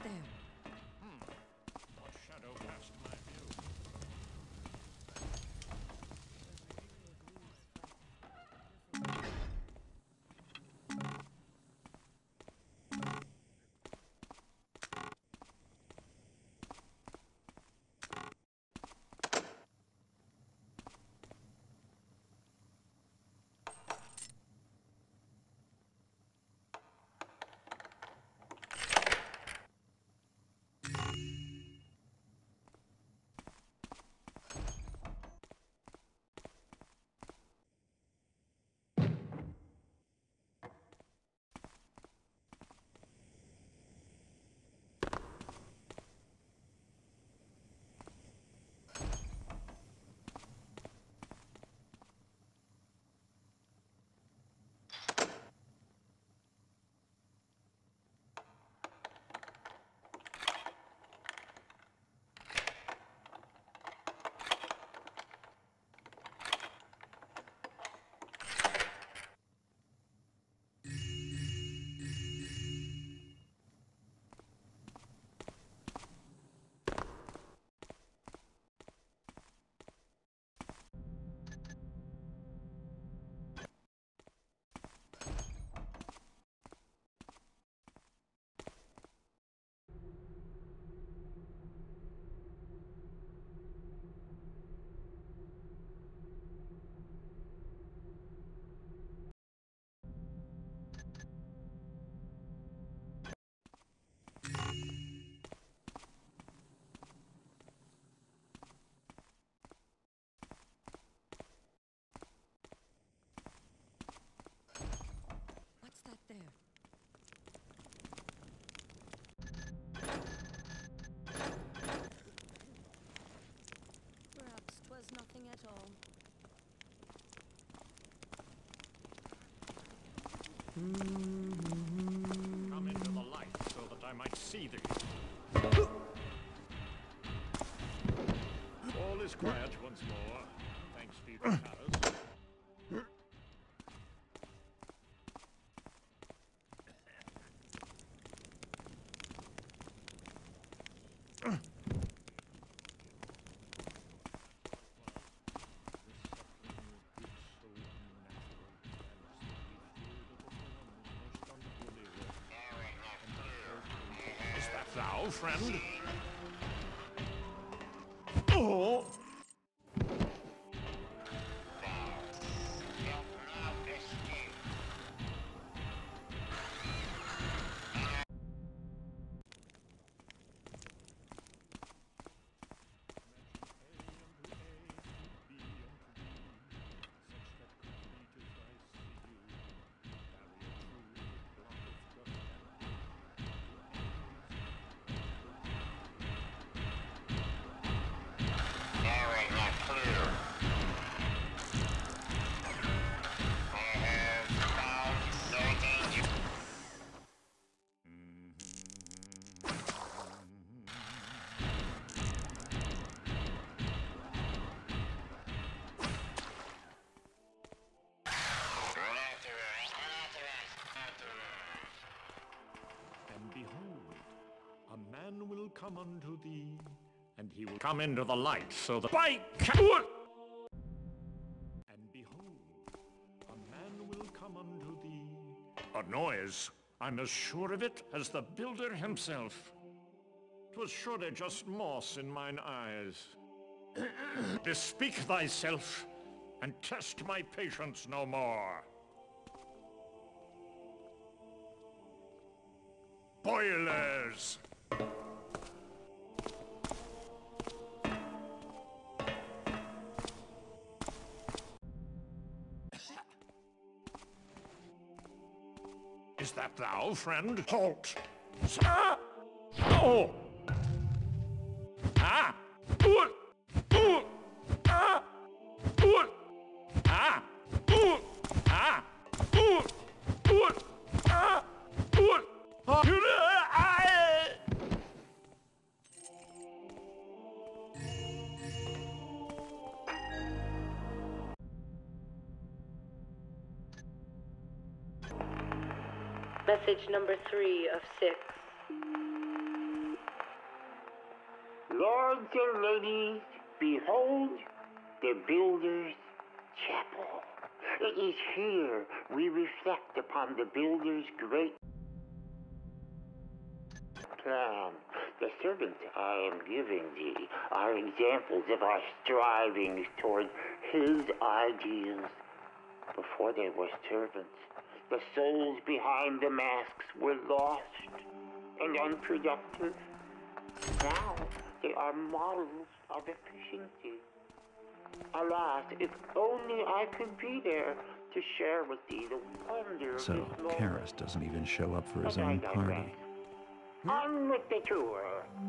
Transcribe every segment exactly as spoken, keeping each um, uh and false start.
there? Hmm. What shadow cast my view? What's that there? Perhaps 'twas nothing at all. Come into the light so that I might see thee. All is quiet once more. Thanks be to Taras. Is that thou, friend? Oh! And behold, a man will come unto thee, and he will come into the light, so that by ca- And behold, a man will come unto thee. A noise, I'm as sure of it as the builder himself. 'Twas surely just moss in mine eyes. Bespeak thyself, and test my patience no more. Boilers! Is that thou, friend? Halt! Sir! Oh! Ah! Ooh! Ooh! Ah! Ooh! Ah! Ooh! Ah! Ooh! Ooh! Ah! Ooh! Ah! Message number three of six. Lords and ladies, behold the Builder's Chapel. It is here we reflect upon the Builder's great plan. The servants I am giving thee are examples of our strivings toward his ideals. Before they were servants, the souls behind the masks were lost and unproductive. Now they are models of efficiency. Alas, if only I could be there to share with thee the wonder So, of this moment. Karras doesn't even show up for his But I own digress. party. On with the tour.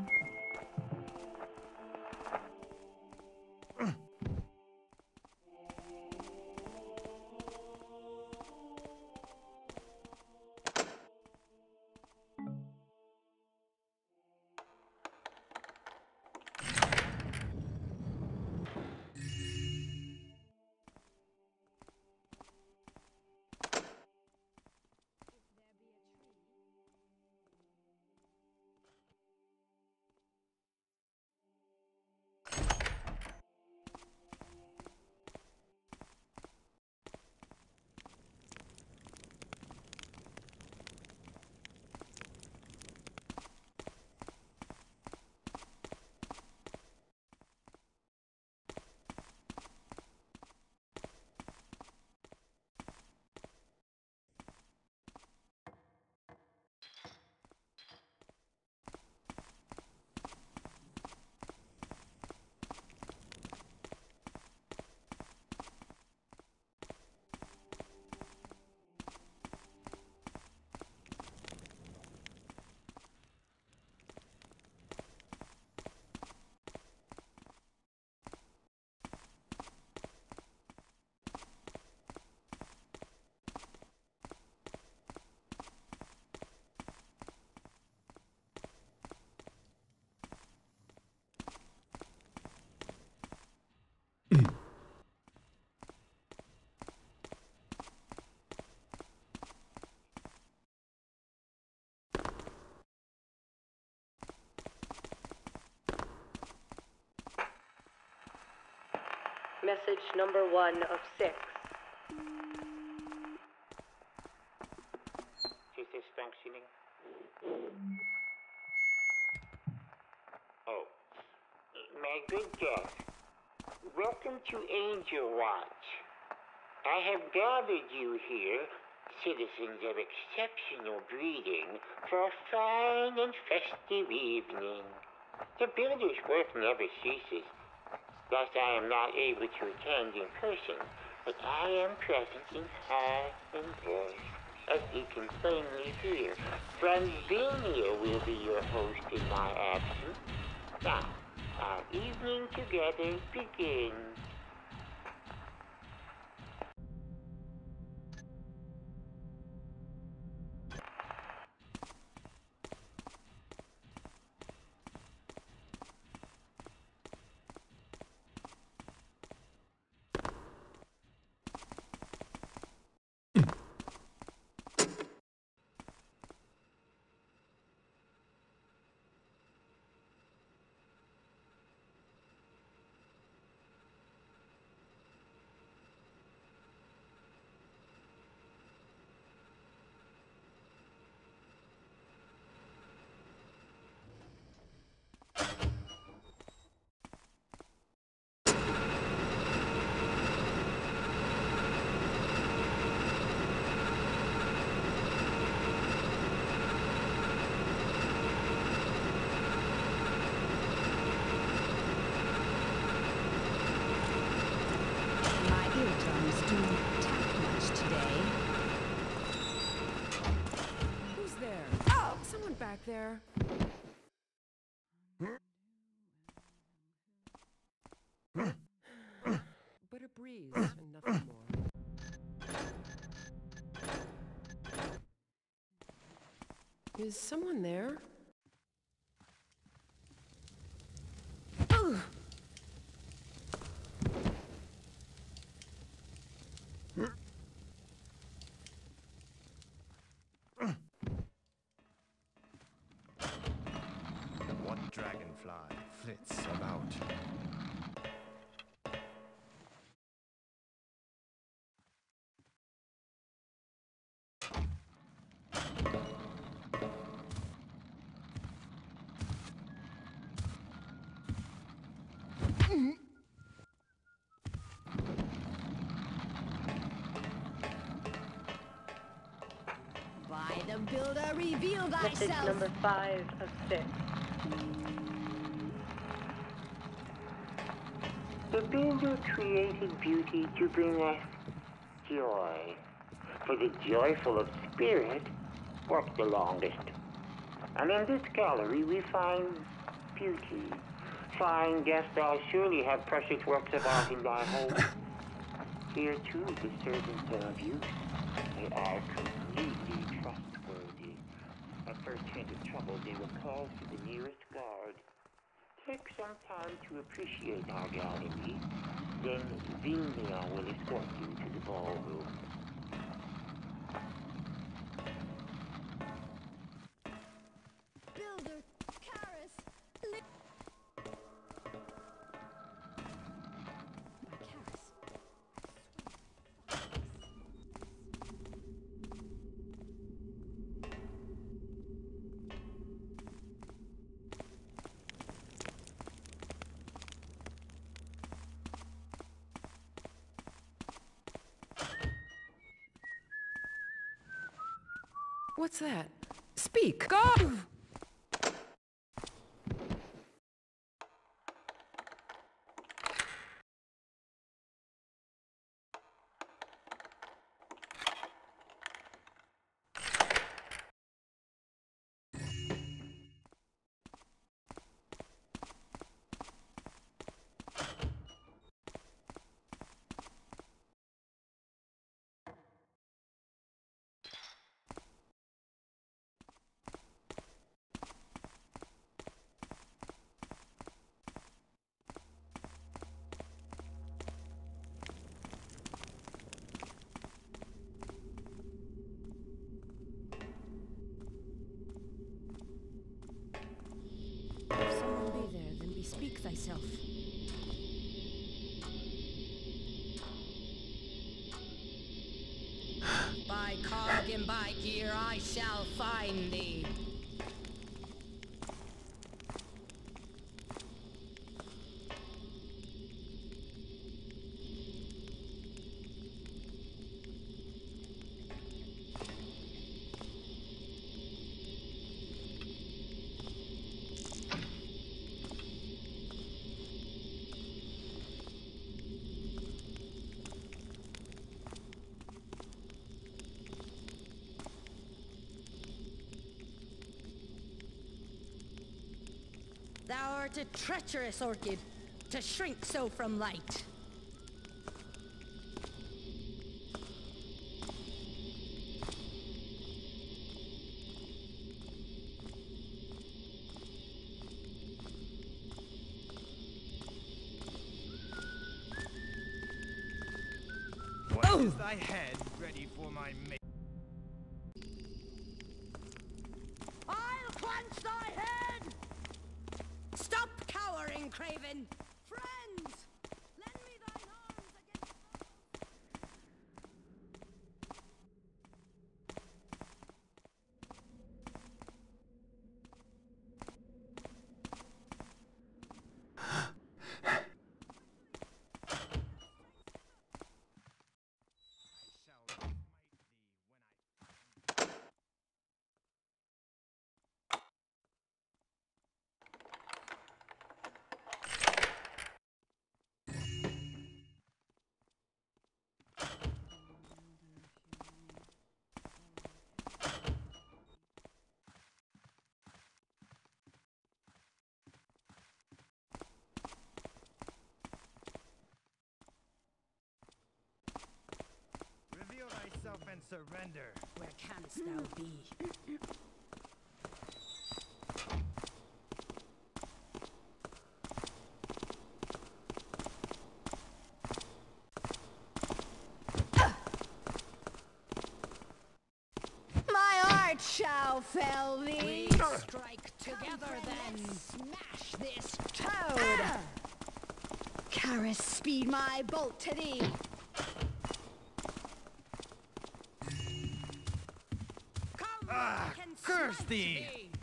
Message number one of six. Is this functioning? Oh. My good guest, welcome to Angel Watch. I have gathered you here, citizens of exceptional breeding, for a fine and festive evening. The Builder's work never ceases. Thus I am not able to attend in person, but I am present in heart and voice, as you can plainly hear. Franzinia will be your host in my absence. Now, our evening together begins. Back there. But a breeze and nothing more. Is someone there? Ugh. What dragon dragonfly flits about. By the builder, reveal Message thyself. number five of six. The builder created beauty to bring us joy. For the joyful of spirit work the longest. And in this gallery we find beauty. Fine guest, thou surely have precious works of art in thy home. Here too the servants are of use. They are completely trustworthy. At first hint of trouble, they will call to the nearest guard. Take some time to appreciate our gallery, then Vilmia will escort you to the ballroom. Builder, Karis, li- My Karis. What's that? Speak! Go! If someone be there, then bespeak thyself. By cog and by gear I shall find thee. Thou art a treacherous orchid, to shrink so from light. What is thy head ready for my mate? I'll clench thy head! Stop cowering, Craven! Friends! Lend me thine arms against Reveal thyself and surrender. Where canst thou be? My art shall fell thee. We strike together then. Smash this toad! Ah! Karis, speed my bolt to thee! Come, Ah, I can curse smite thee.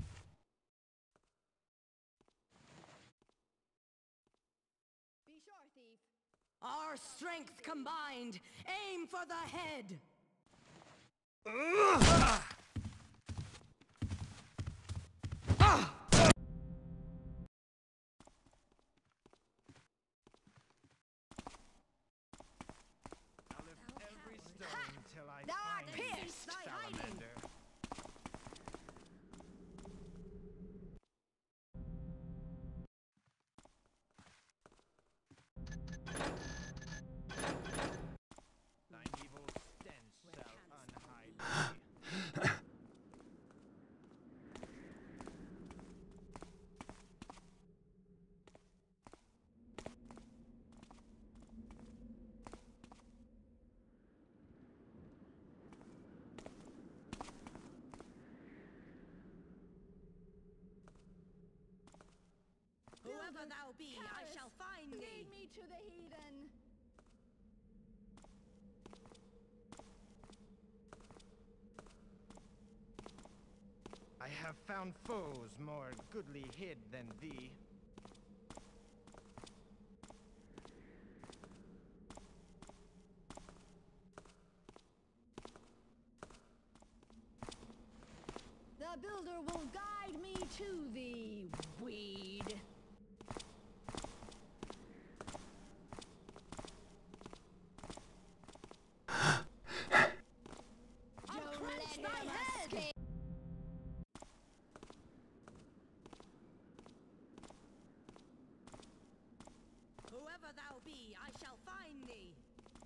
Be sure, thief. Our strength combined. Aim for the head. I'll lift every stone till I Thou art find pierced. this salamander. Thine evil stench shall unhide thee. Whoever thou be, I shall find thee. Lead me to the heathen! I have found foes more goodly hid than thee. The builder will guide me to thee, weed. Don't let him escape. Whoever thou be, I shall find thee.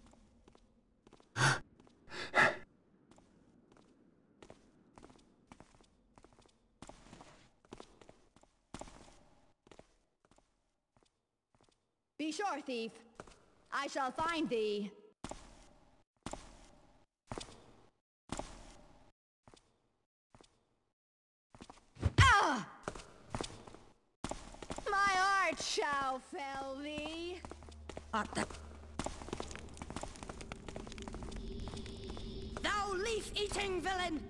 Be sure, thief. I shall find thee. Ah! My art shall fell thee. Art thou... Thou leaf-eating villain!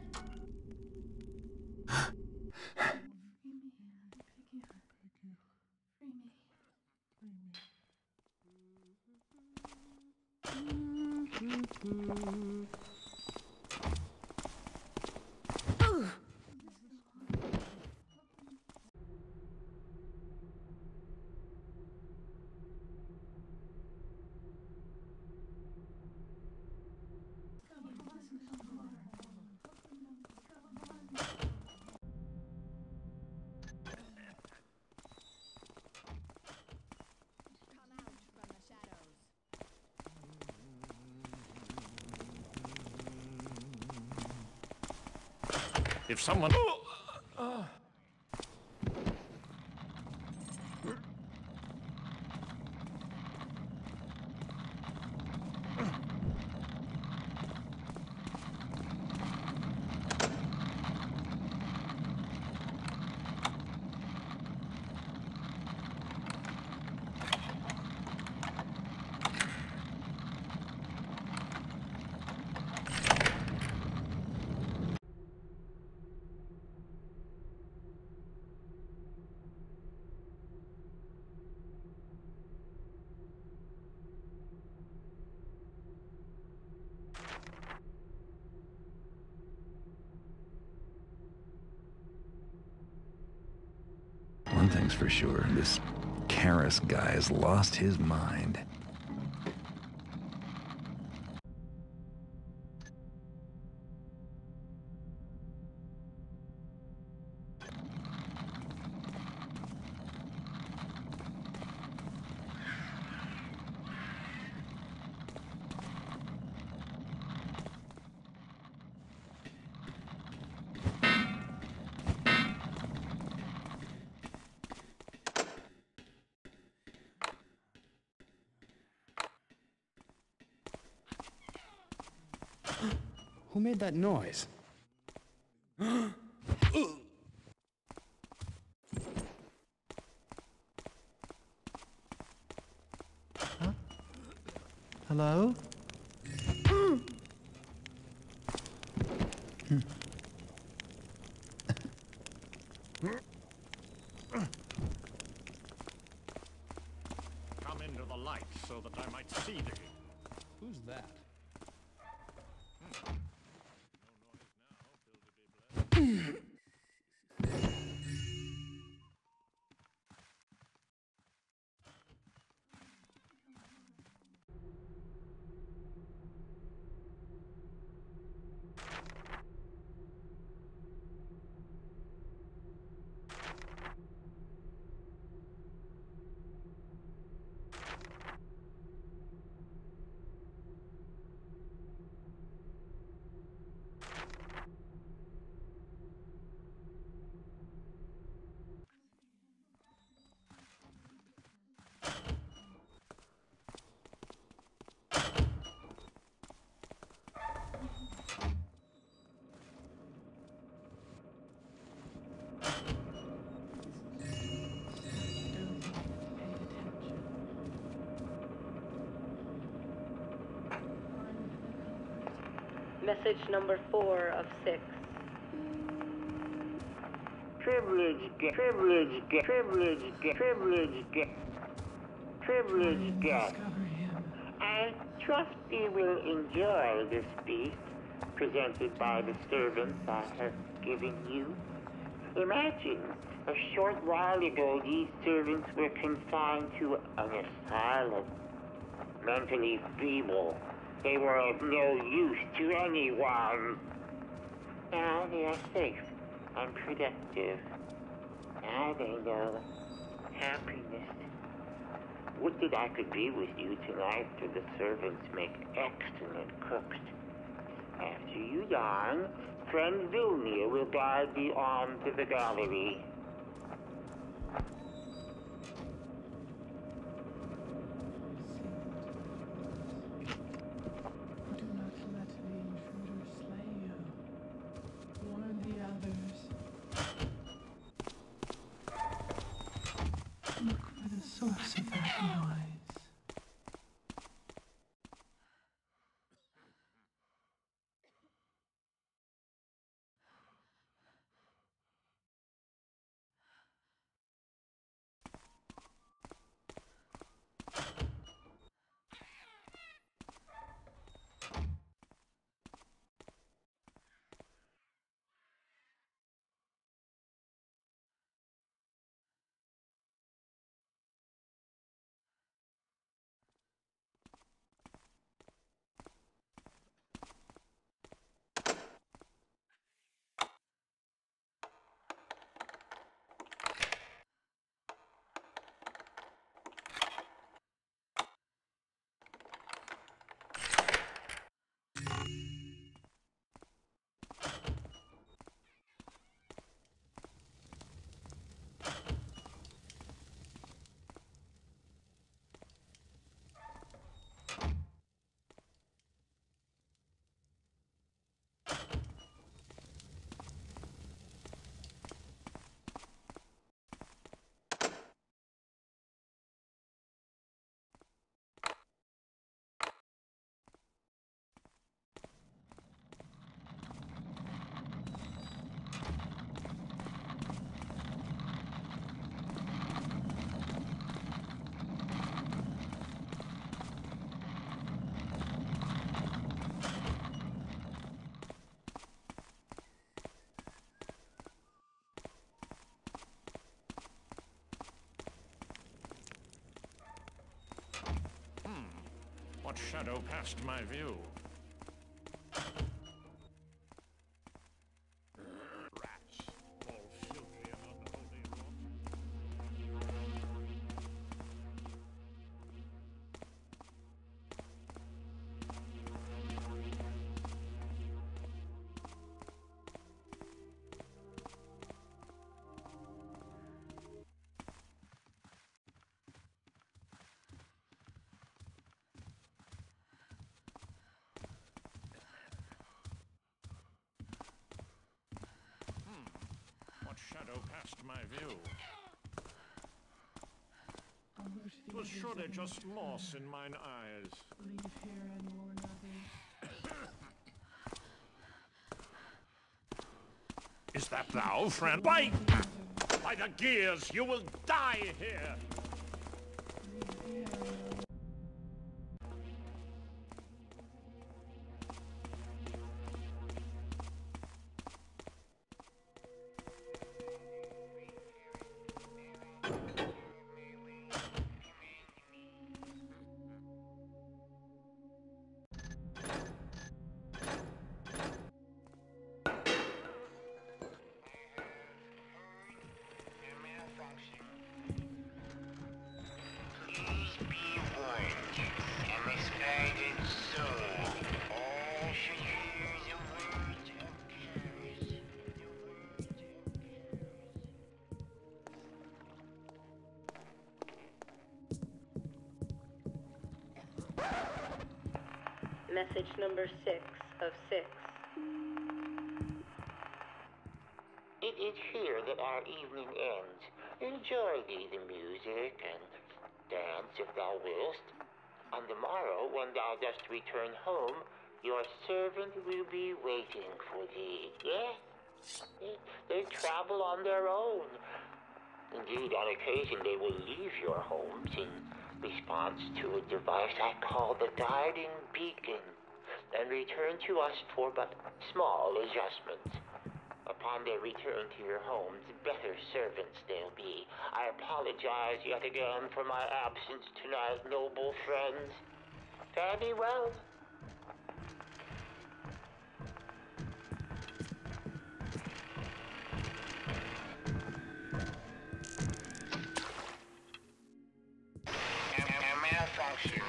Ooh. Come out from the shadows. If someone... One thing's for sure, this Karis guy has lost his mind. Who made that noise? Hello? Come into the light so that I might see thee. Who's that? Message number four of six. Privilege, ge- privilege, ge- privilege, ge- privilege, ge- privilege guest. I trust you will enjoy this feast presented by the servants I have given you. Imagine, a short while ago these servants were confined to an asylum, mentally feeble. They were of no use to anyone. Now they are safe and productive. Now they know happiness. Would that I could be with you tonight, for the servants make excellent cooks. After you dine, friend Vilmir will guide thee on to the gallery. Source of that noise. What shadow passed my view? Rats, all filthy and unholy rot. What shadow passed my view? 'Twas surely just moss in mine eyes. Leave here and warn others. Is that thou, friend? By, by the gears, you will die here! Message number six of six. It is here that our evening ends. Enjoy thee the music and dance if thou willst. On the morrow, when thou dost return home, your servant will be waiting for thee. Yes, they travel on their own. Indeed, on occasion they will leave your homes in response to a device I call the guiding beacon, and return to us for but small adjustments. Upon their return to your homes, better servants they'll be. I apologize yet again for my absence tonight, noble friends. Fare thee well. Malfunction.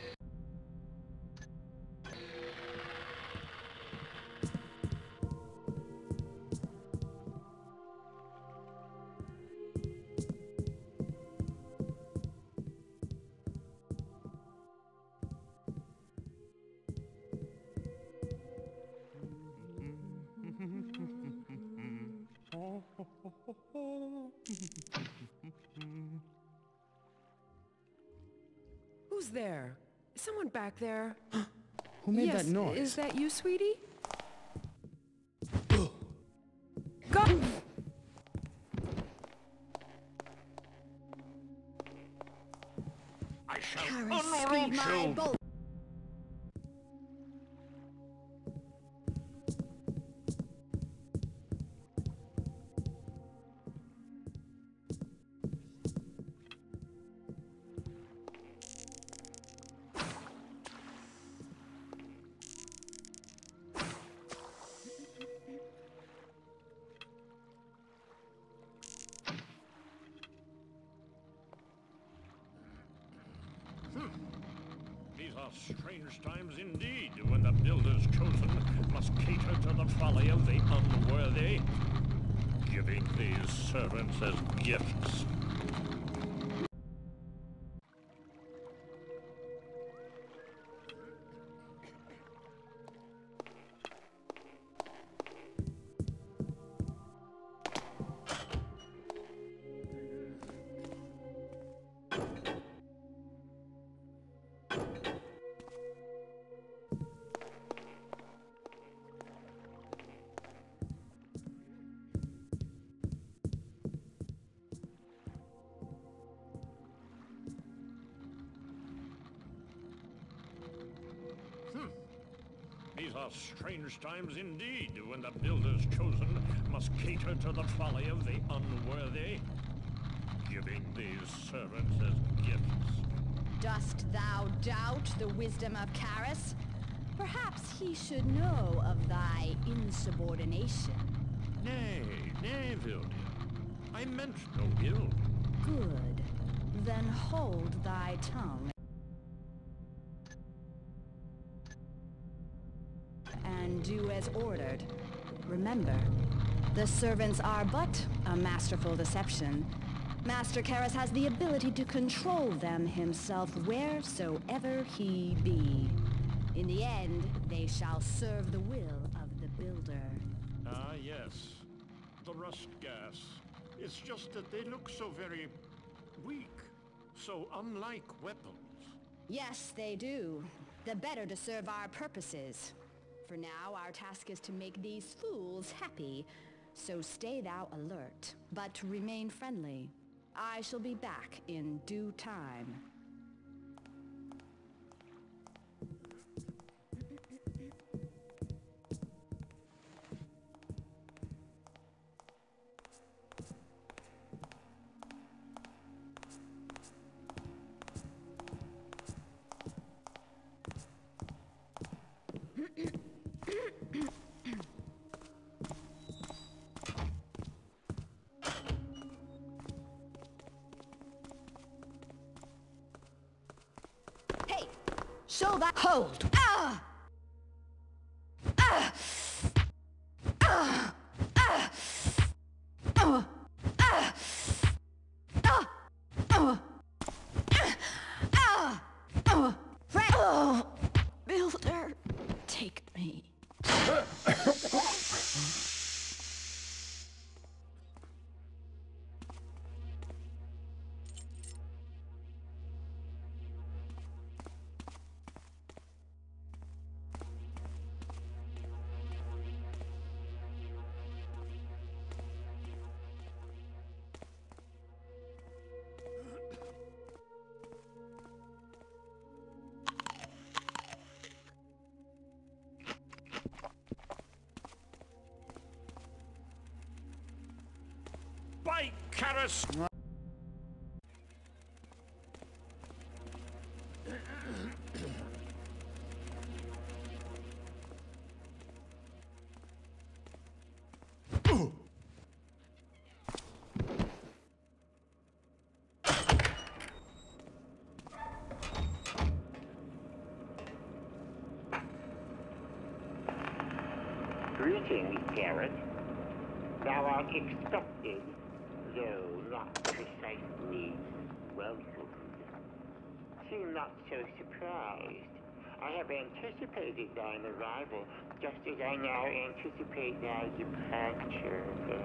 Who's there? Is someone back there? Who made yes, that noise? Is that you, sweetie? Go! I shall Karis, unroot my you! bolt. These are strange times indeed, when the builders chosen must cater to the folly of the unworthy, giving these servants as gifts. These are strange times indeed, when the builders chosen must cater to the folly of the unworthy, giving these servants as gifts. Dost thou doubt the wisdom of Karis? Perhaps he should know of thy insubordination. Nay, nay, Vildia. I meant no ill. Good. Then hold thy tongue. And do as ordered. Remember, the servants are but a masterful deception. Master Karis has the ability to control them himself wheresoever he be. In the end, they shall serve the will of the builder. Ah, yes. The rust gas. It's just that they look so very weak, so unlike weapons. Yes, they do. The better to serve our purposes. For now, our task is to make these fools happy. So stay thou alert, but remain friendly. I shall be back in due time. Show that hold! Ah! Ah! Ah! Ah! Ah! Ah! Ah! Ah! Ah! Ah! Frank! Oh! Builder, take me. By Karis! Greetings, Garrett. Thou art expected, though not precisely welcomed. Seem not so surprised. I have anticipated thine arrival, just as I now anticipate thy departure.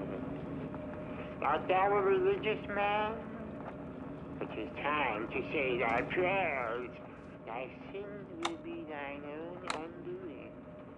Art thou a religious man? It is time to say thy prayers. Thy sins will be thine own undoing.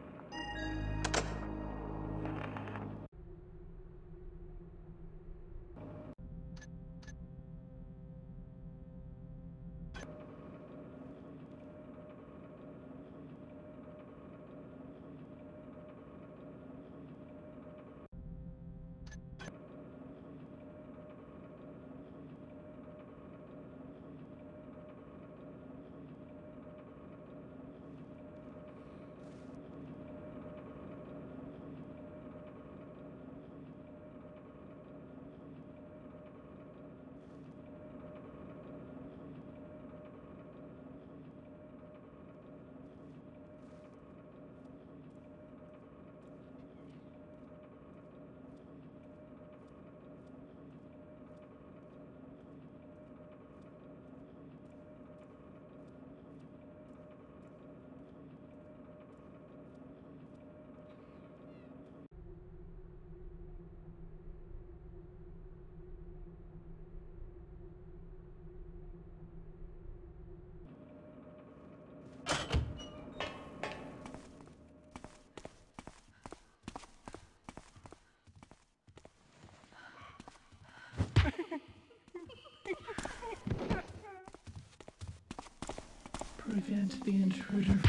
Prevent the intruder.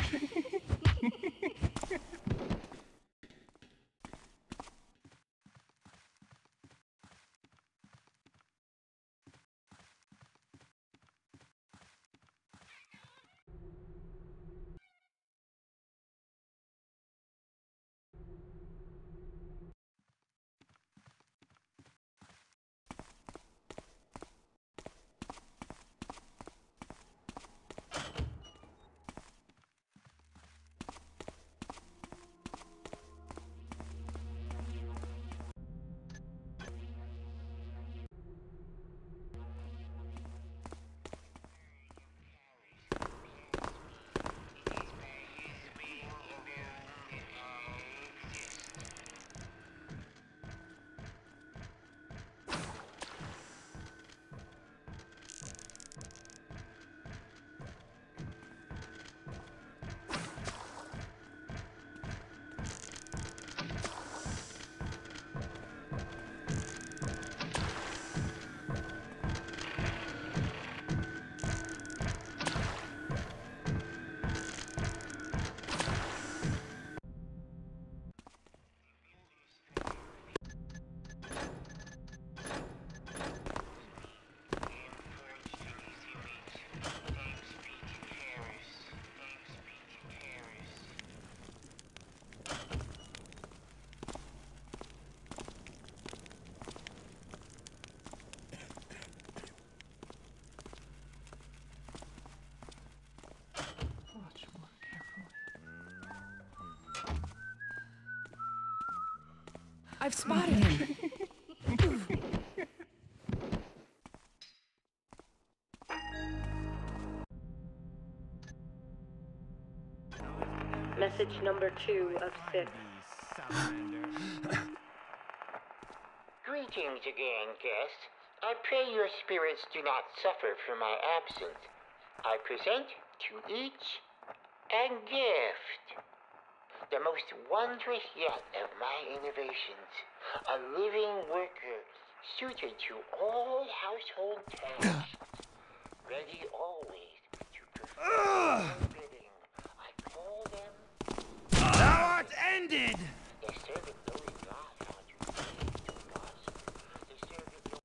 I've spotted him. Message number two of six. Greetings again, guests. I pray your spirits do not suffer from my absence. I present to each a gift. The most wondrous yet of my innovations. A living worker suited to all household tasks. Ready always to perform your bidding. I call them... Thou art ended! The servant knows not how to behave to us. The servant knows...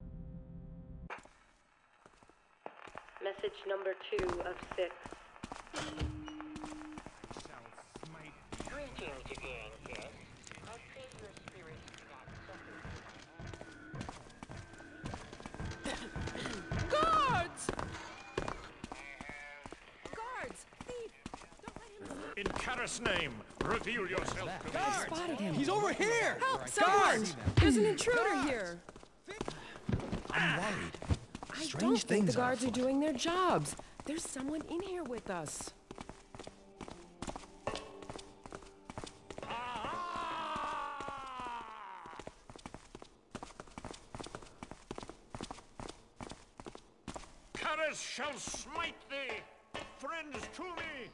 Message number two of six. Greetings again, guests. I pray your spirits do not suffer from my Guards! Guards! Thief! Don't let him... In Karis' name, reveal yourself to me. I've spotted him. He's over here! Help, someone! There's an intruder here. I'm worried. I Strange don't think things the guards are are afoot. doing their jobs. There's someone in here with us. Karis shall smite thee! Friends to me!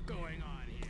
going on here?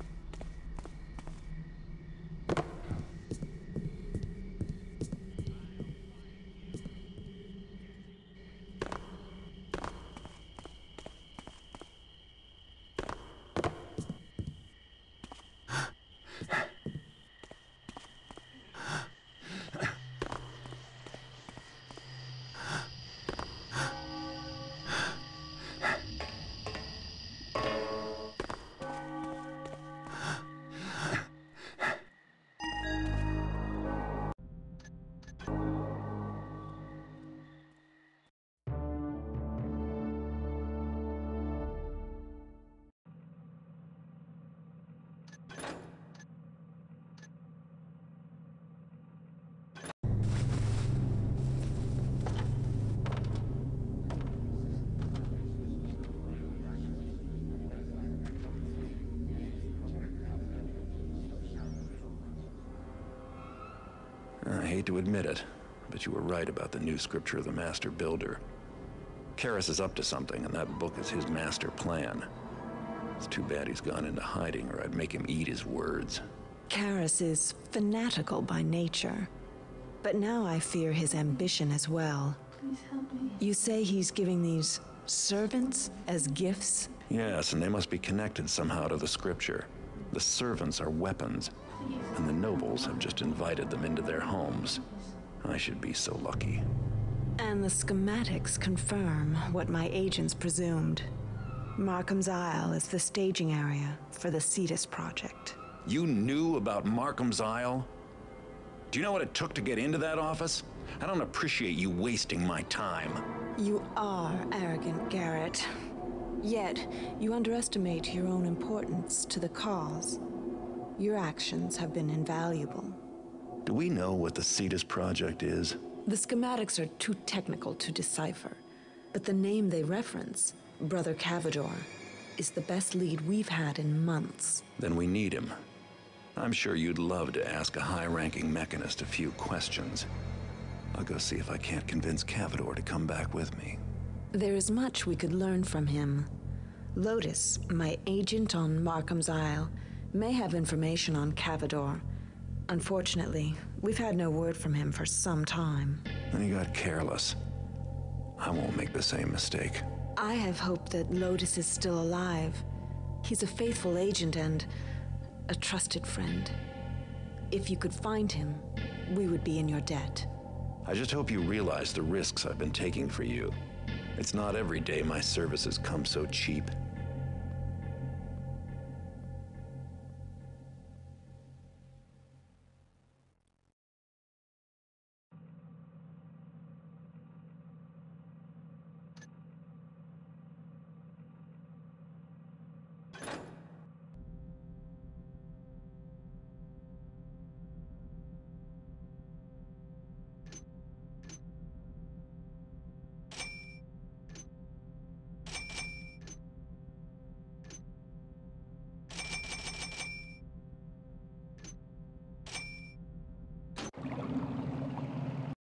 I hate to admit it, but you were right about the new scripture of the Master Builder. Karras is up to something, and that book is his master plan. It's too bad he's gone into hiding, or I'd make him eat his words. Karras is fanatical by nature, but now I fear his ambition as well. Please help me. You say he's giving these servants as gifts? Yes, and they must be connected somehow to the scripture. The servants are weapons, and the nobles have just invited them into their homes. I should be so lucky. And the schematics confirm what my agents presumed. Markham's Isle is the staging area for the Cetus project. You knew about Markham's Isle? Do you know what it took to get into that office? I don't appreciate you wasting my time. You are arrogant, Garrett. Yet, you underestimate your own importance to the cause. Your actions have been invaluable. Do we know what the Cetus project is? The schematics are too technical to decipher, but the name they reference, Brother Cavador, is the best lead we've had in months. Then we need him. I'm sure you'd love to ask a high-ranking mechanist a few questions. I'll go see if I can't convince Cavador to come back with me. There is much we could learn from him. Lotus, my agent on Markham's Isle, may have information on Cavador. Unfortunately, we've had no word from him for some time. Then he got careless. I won't make the same mistake. I have hope that Lotus is still alive. He's a faithful agent and a trusted friend. If you could find him, we would be in your debt. I just hope you realize the risks I've been taking for you. It's not every day my services come so cheap.